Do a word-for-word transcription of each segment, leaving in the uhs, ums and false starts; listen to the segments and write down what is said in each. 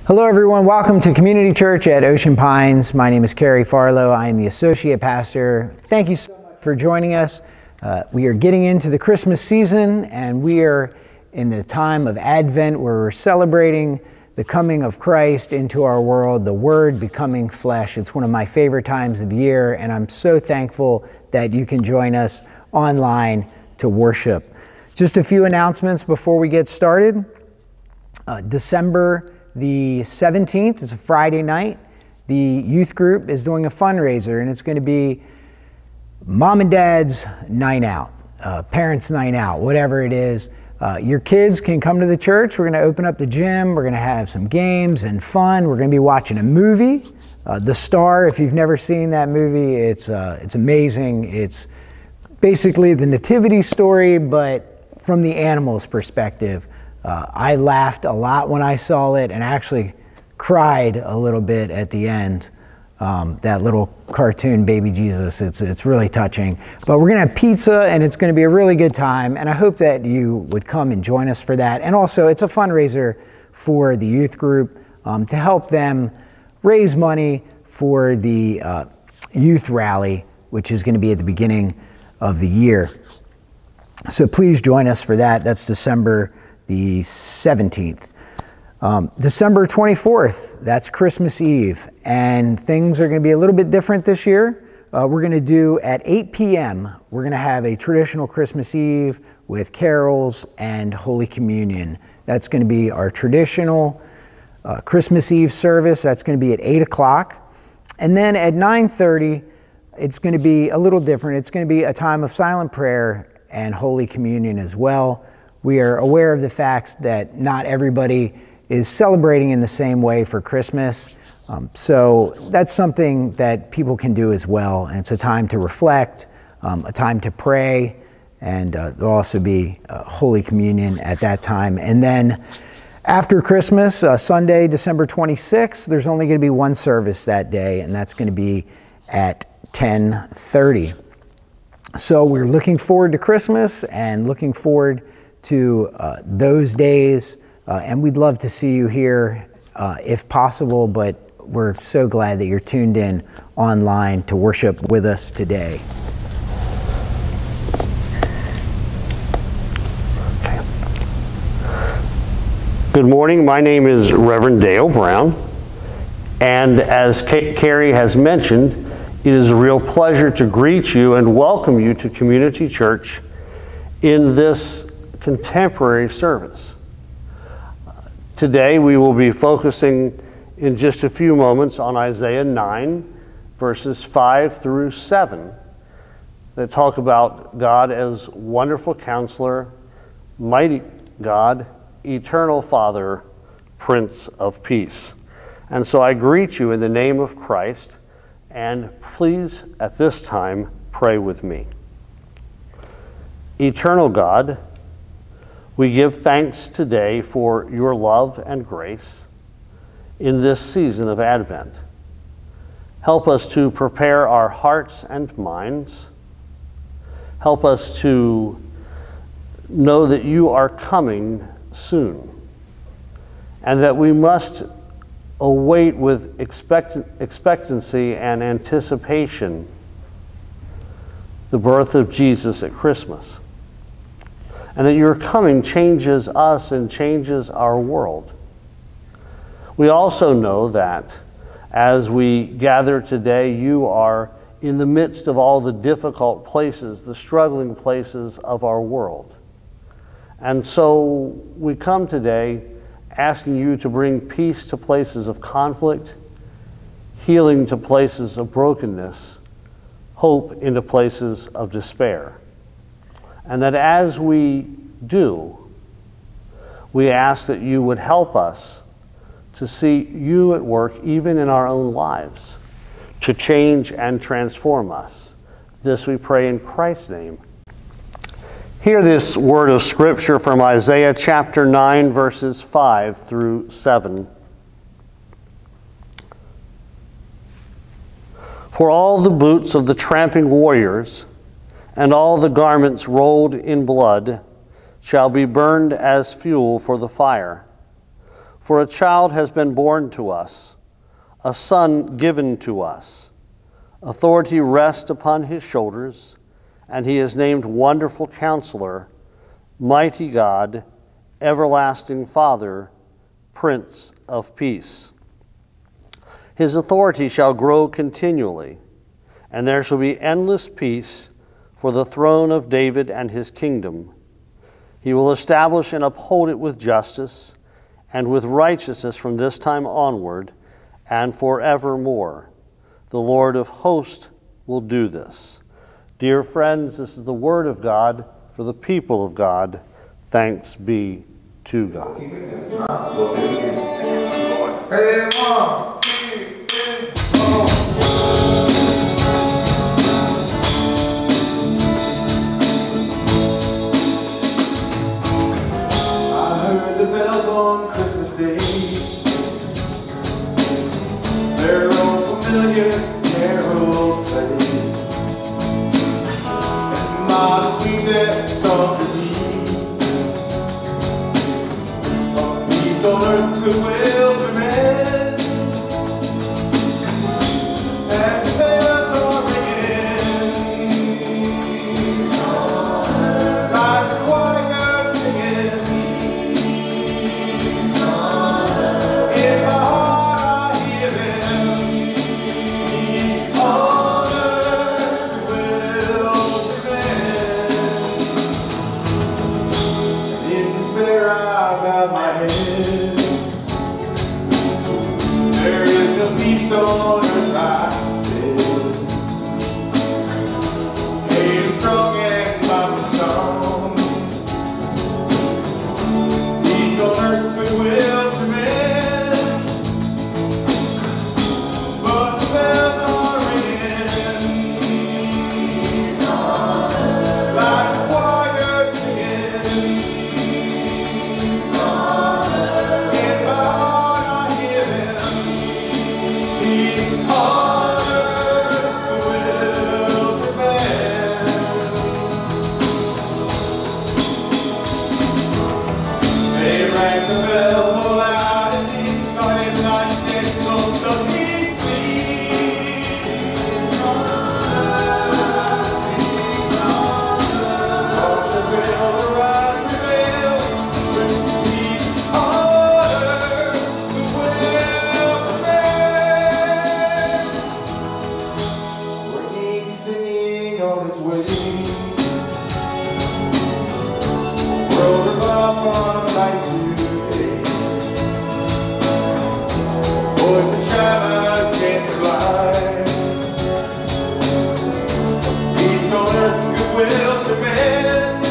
Hello everyone, welcome to Community Church at Ocean Pines. My name is Carey Farlow. I am the Associate Pastor. Thank you so much for joining us. Uh, we are getting into the Christmas season and we are in the time of Advent where we're celebrating the coming of Christ into our world, the Word becoming flesh. It's one of my favorite times of year and I'm so thankful that you can join us online to worship. Just a few announcements before we get started. Uh, December the seventeenth is a Friday night. The youth group is doing a fundraiser and it's going to be mom and dad's night out, uh, parents' night out, whatever it is. Uh, your kids can come to the church. We're going to open up the gym. We're going to have some games and fun. We're going to be watching a movie, uh, The Star. If you've never seen that movie, it's, uh, it's amazing. It's basically the nativity story, but from the animals' perspective. Uh, I laughed a lot when I saw it and actually cried a little bit at the end. Um, that little cartoon baby Jesus, it's, it's really touching. But we're gonna have pizza and it's gonna be a really good time and I hope that you would come and join us for that. And also it's a fundraiser for the youth group um, to help them raise money for the uh, youth rally, which is gonna be at the beginning of the year. So please join us for that. That's December the seventeenth. Um, December twenty-fourth, that's Christmas Eve, and things are going to be a little bit different this year. Uh, we're going to do at eight p m, we're going to have a traditional Christmas Eve with carols and Holy Communion. That's going to be our traditional uh, Christmas Eve service. That's going to be at eight o'clock. And then at nine thirty, it's going to be a little different. It's going to be a time of silent prayer and Holy Communion as well. We are aware of the fact that not everybody is celebrating in the same way for Christmas. Um, so that's something that people can do as well. And it's a time to reflect, um, a time to pray, and uh, there'll also be uh, Holy Communion at that time. And then after Christmas, uh, Sunday, December twenty-sixth, there's only going to be one service that day, and that's going to be at ten thirty. So we're looking forward to Christmas and looking forward to uh, those days, uh, and we'd love to see you here uh, if possible, but we're so glad that you're tuned in online to worship with us today. Good morning, my name is Reverend Dale Brown, and as Carey has mentioned, it is a real pleasure to greet you and welcome you to Community Church in this contemporary service. Today we will be focusing in just a few moments on Isaiah nine verses five through seven that talk about God as wonderful counselor, mighty God, eternal Father, Prince of Peace. And so I greet you in the name of Christ, and please at this time pray with me. Eternal God, we give thanks today for your love and grace in this season of Advent. Help us to prepare our hearts and minds. Help us to know that you are coming soon and that we must await with expect expectancy and anticipation the birth of Jesus at Christmas. And that your coming changes us and changes our world. We also know that as we gather today, you are in the midst of all the difficult places, the struggling places of our world. And so we come today asking you to bring peace to places of conflict, healing to places of brokenness, hope into places of despair. And that as we do, we ask that you would help us to see you at work even in our own lives, to change and transform us. This we pray in Christ's name. Hear this word of scripture from Isaiah chapter nine, verses five through seven. For all the boots of the tramping warriors and all the garments rolled in blood shall be burned as fuel for the fire. For a child has been born to us, a son given to us. Authority rests upon his shoulders, and he is named Wonderful Counselor, Mighty God, Everlasting Father, Prince of Peace. His authority shall grow continually, and there shall be endless peace for the throne of David and his kingdom. He will establish and uphold it with justice and with righteousness from this time onward and forevermore. The Lord of hosts will do this. Dear friends, this is the word of God for the people of God. Thanks be to God. Hey, one, two, three, four. I heard the bells on Christmas Day. Their old familiar carols play. And my sweet that song for me. On peace on earth, goodwill to men. And the bells are ringing. Peace on earth. Like the choir singing. Peace on earth. In my heart I hear them. Peace on earth, goodwill to men. And in despair I bow my head. There is no peace on earth, I said. Hey, strong and mighty song. Peace on earth, goodwill to men. But the bells are ringing. Peace on earth. Like the choir singing. Peace on earth. In my heart I hear them. Peace on earth, goodwill to men. They rang the bell more loud and deep, started like death on the peace sweet. Peace on earth, peace on earth. Cause the will the right prevail. With peace on earth, goodwill to men. Ringing, singing on its way. World revolve on a night today. Boys and shamans chance of life. Peace on earth, goodwill to men.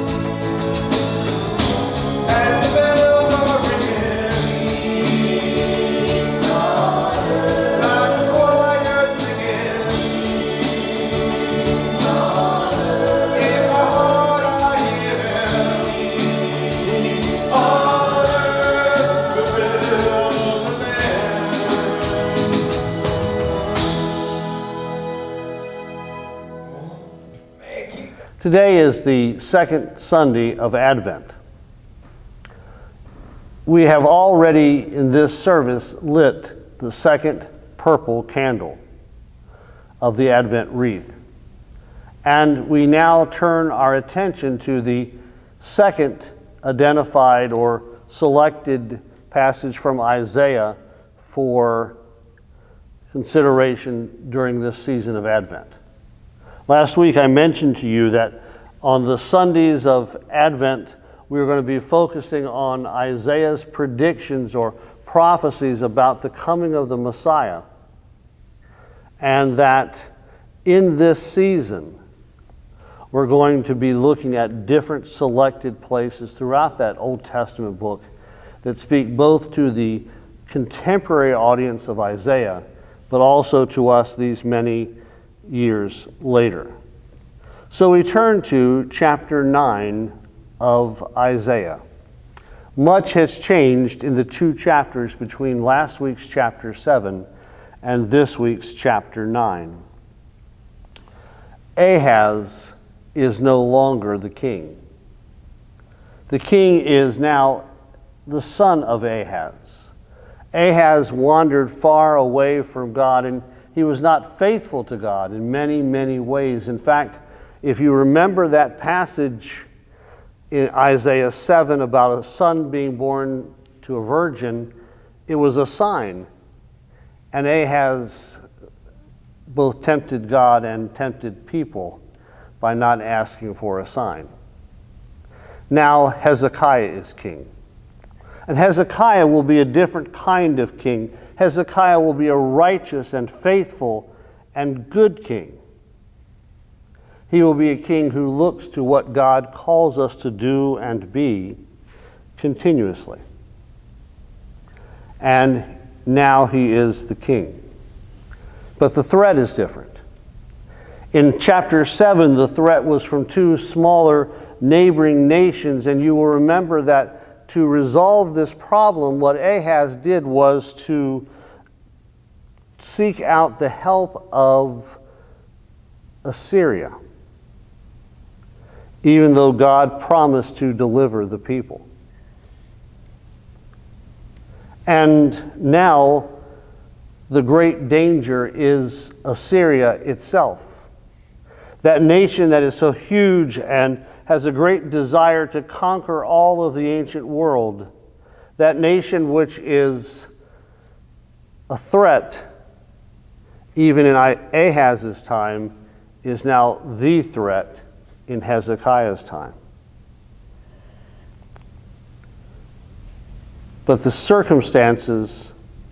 And the bells are ringing. Peace on earth. Like the choir singing. Peace on earth. In my heart I hear them. Peace on earth, goodwill to men. Today is the second Sunday of Advent. We have already in this service lit the second purple candle of the Advent wreath. And we now turn our attention to the second identified or selected passage from Isaiah for consideration during this season of Advent. Last week I mentioned to you that on the Sundays of Advent we are going to be focusing on Isaiah's predictions or prophecies about the coming of the Messiah, and that in this season we're going to be looking at different selected places throughout that Old Testament book that speak both to the contemporary audience of Isaiah, but also to us these many years later. So we turn to chapter nine of Isaiah. Much has changed in the two chapters between last week's chapter seven and this week's chapter nine. Ahaz is no longer the king. The king is now the son of Ahaz. Ahaz wandered far away from God, and he was not faithful to God in many, many ways. In fact, if you remember that passage in Isaiah seven about a son being born to a virgin, it was a sign. And Ahaz both tempted God and tempted people by not asking for a sign. Now Hezekiah is king. And Hezekiah will be a different kind of king. Hezekiah will be a righteous and faithful and good king. He will be a king who looks to what God calls us to do and be continuously. And now he is the king. But the threat is different. In chapter seven, the threat was from two smaller neighboring nations, and you will remember that to resolve this problem, what Ahaz did was to seek out the help of Assyria, even though God promised to deliver the people. And now the great danger is Assyria itself. That nation that is so huge and has a great desire to conquer all of the ancient world. That nation which is a threat, even in Ahaz's time, is now the threat in Hezekiah's time. But the circumstances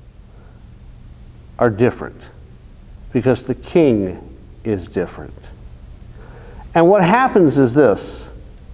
are different because the king is different. And what happens is this.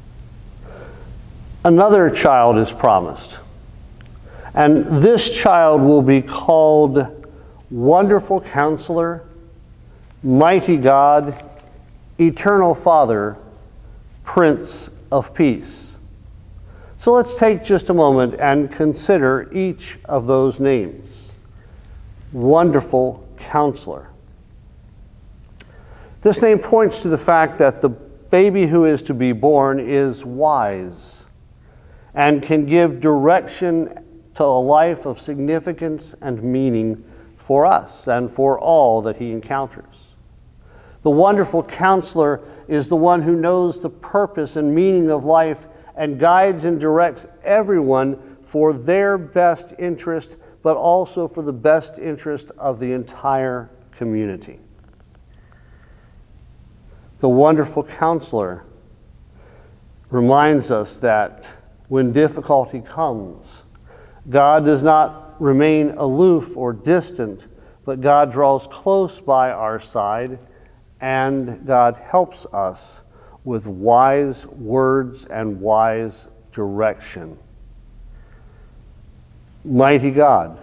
Another child is promised. And this child will be called Wonderful Counselor, Mighty God, Eternal Father, Prince of Peace. So let's take just a moment and consider each of those names. Wonderful Counselor. This name points to the fact that the baby who is to be born is wise and can give direction to a life of significance and meaning for us and for all that he encounters. The Wonderful Counselor is the one who knows the purpose and meaning of life and guides and directs everyone for their best interest, but also for the best interest of the entire community. The Wonderful Counselor reminds us that when difficulty comes, God does not remain aloof or distant, but God draws close by our side, and God helps us with wise words and wise direction. Mighty God.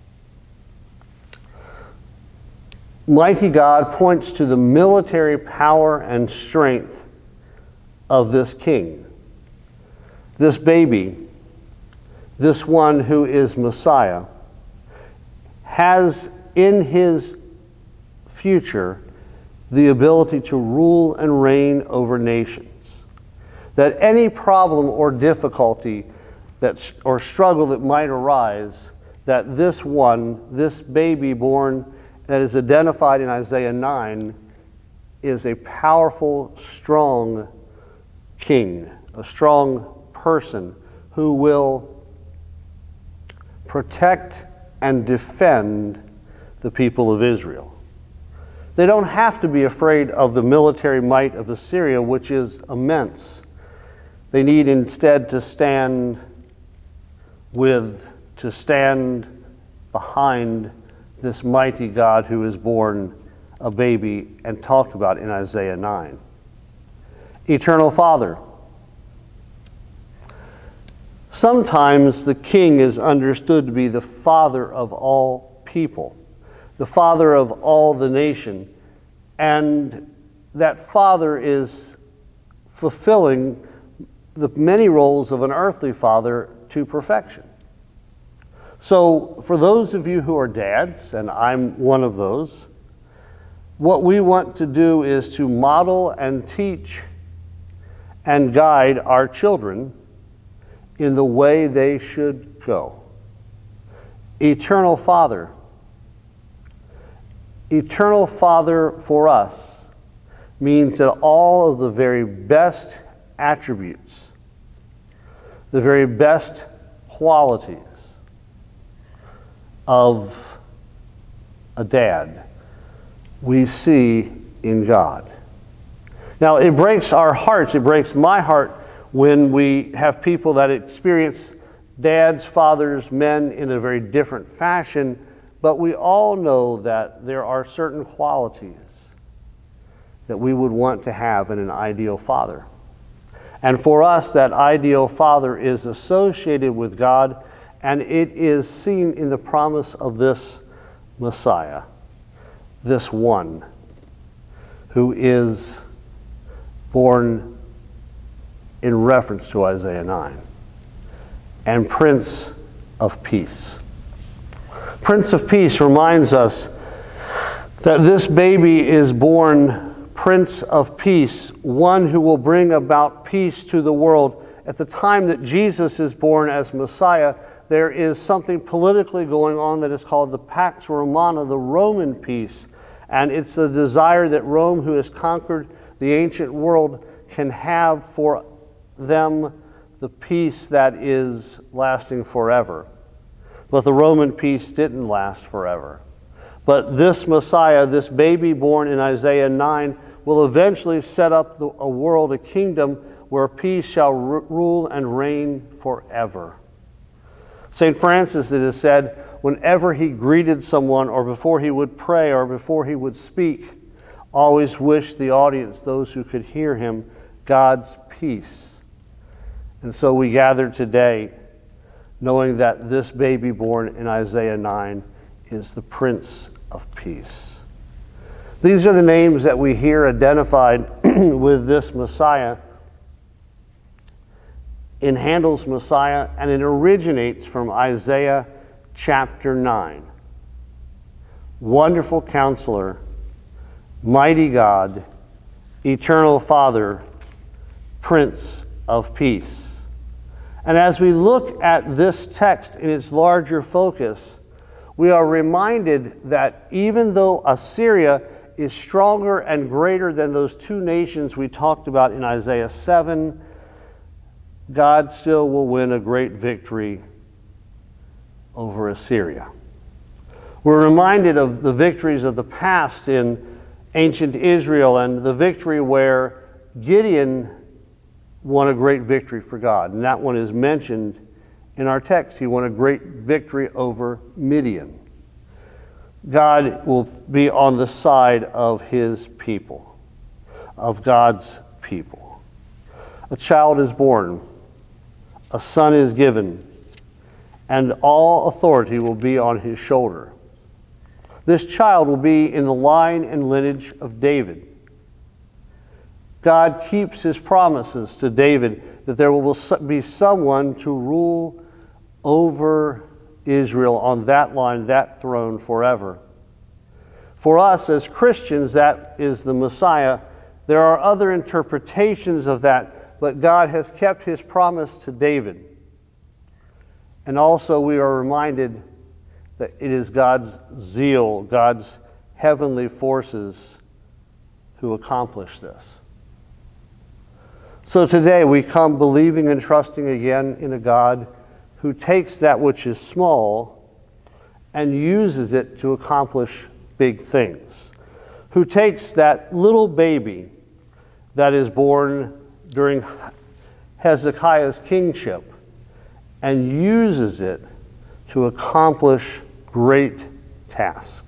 Mighty God points to the military power and strength of this king. This baby, this one who is Messiah, has in his future the ability to rule and reign over nations. That any problem or difficulty that, or struggle that might arise, that this one, this baby born that is identified in Isaiah nine, is a powerful, strong king, a strong person who will protect and defend the people of Israel. They don't have to be afraid of the military might of Assyria, which is immense. They need instead to stand with, to stand behind this mighty God who is born a baby and talked about in Isaiah nine. Eternal Father. Sometimes the king is understood to be the father of all people, the father of all the nation, and that father is fulfilling the many roles of an earthly father to perfection. So for those of you who are dads, and I'm one of those, what we want to do is to model and teach and guide our children in the way they should go. Eternal Father. Eternal Father for us means that all of the very best attributes, the very best qualities of a dad we see in God. Now, it breaks our hearts, it breaks my heart when we have people that experience dads, fathers, men in a very different fashion, but we all know that there are certain qualities that we would want to have in an ideal father. And for us, that ideal father is associated with God, and it is seen in the promise of this Messiah, this one who is born in reference to Isaiah nine, and Prince of Peace. Prince of Peace reminds us that this baby is born Prince of Peace, one who will bring about peace to the world. At the time that Jesus is born as Messiah, there is something politically going on that is called the Pax Romana, the Roman peace. And it's the desire that Rome, who has conquered the ancient world, can have for them the peace that is lasting forever. But the Roman peace didn't last forever. But this Messiah, this baby born in Isaiah nine, will eventually set up the, a world, a kingdom, where peace shall r- rule and reign forever. Saint Francis, it is said, whenever he greeted someone, or before he would pray, or before he would speak, always wished the audience, those who could hear him, God's peace. And so we gather today knowing that this baby born in Isaiah nine is the Prince of Peace. These are the names that we hear identified with this Messiah in Handel's Messiah, and it originates from Isaiah chapter nine. Wonderful Counselor, Mighty God, Eternal Father, Prince of Peace. And as we look at this text in its larger focus, we are reminded that even though Assyria is stronger and greater than those two nations we talked about in Isaiah seven, God still will win a great victory over Assyria. We're reminded of the victories of the past in ancient Israel, and the victory where Gideon won a great victory for God. And that one is mentioned in our text. He won a great victory over Midian. God will be on the side of his people, of God's people. A child is born, a son is given, and all authority will be on his shoulder. This child will be in the line and lineage of David. God keeps his promises to David that there will be someone to rule over Israel on that line, that throne forever. For us as Christians, that is the Messiah. There are other interpretations of that, but God has kept his promise to David. And also we are reminded that it is God's zeal, God's heavenly forces who accomplish this. So today we come believing and trusting again in a God who takes that which is small and uses it to accomplish big things. Who takes that little baby that is born during Hezekiah's kingship and uses it to accomplish great tasks,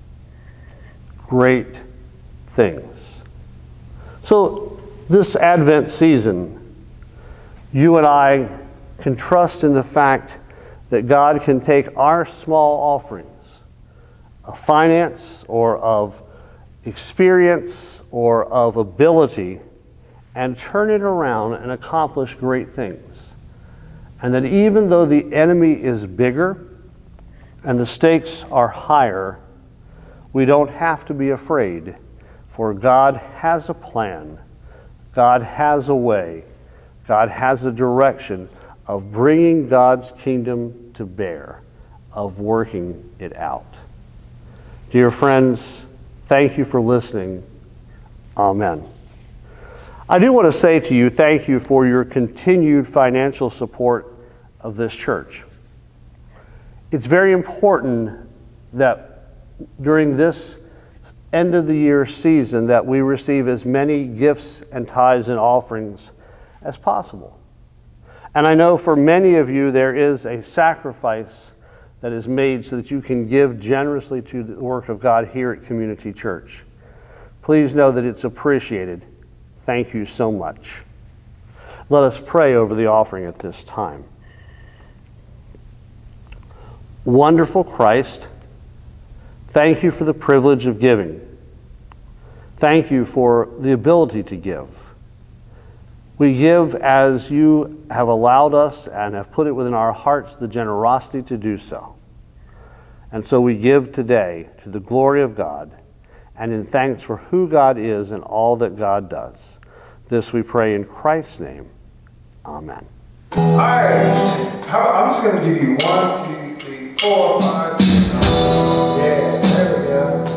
great things. So this Advent season, you and I can trust in the fact that God can take our small offerings of finance or of experience or of ability and turn it around and accomplish great things. And that even though the enemy is bigger and the stakes are higher, we don't have to be afraid, for God has a plan. God has a way. God has a direction of bringing God's kingdom to bear, of working it out. Dear friends, thank you for listening. Amen. I do want to say to you, thank you for your continued financial support of this church. It's very important that during this end of the year season that we receive as many gifts and tithes and offerings as possible. And I know for many of you there is a sacrifice that is made so that you can give generously to the work of God here at Community Church. Please know that it's appreciated. Thank you so much. Let us pray over the offering at this time. Wonderful Christ, thank you for the privilege of giving. Thank you for the ability to give. We give as you have allowed us and have put it within our hearts the generosity to do so. And so we give today to the glory of God and in thanks for who God is and all that God does. This we pray in Christ's name. Amen. All right. I'm just going to give you one, two, three, four, five, six, seven. Yeah, there we go.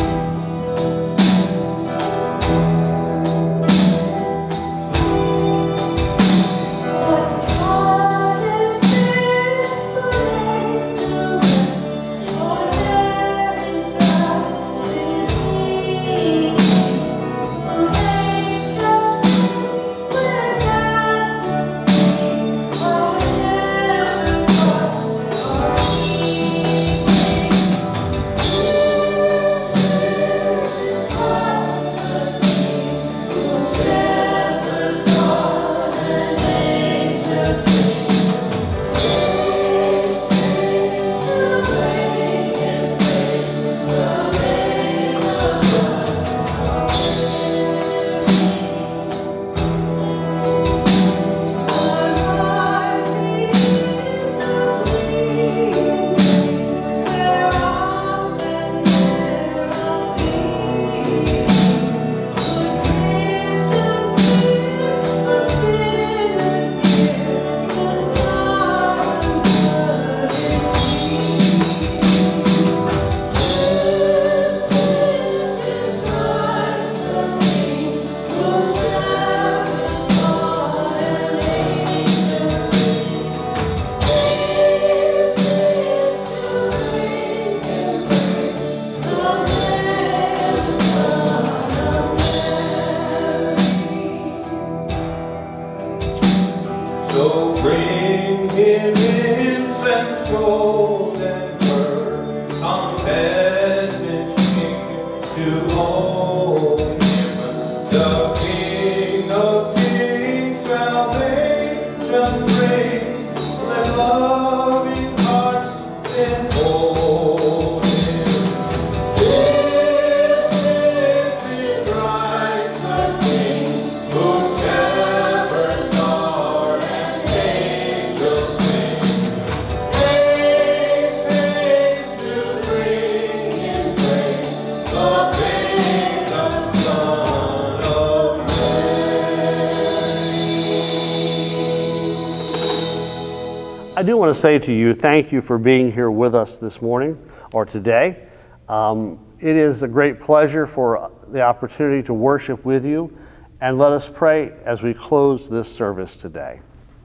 I do want to say to you, thank you for being here with us this morning or today. Um, it is a great pleasure for the opportunity to worship with you, and let us pray as we close this service today.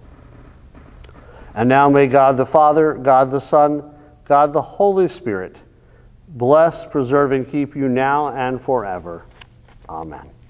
And now may God the Father, God the Son, God the Holy Spirit bless, preserve, and keep you now and forever. Amen.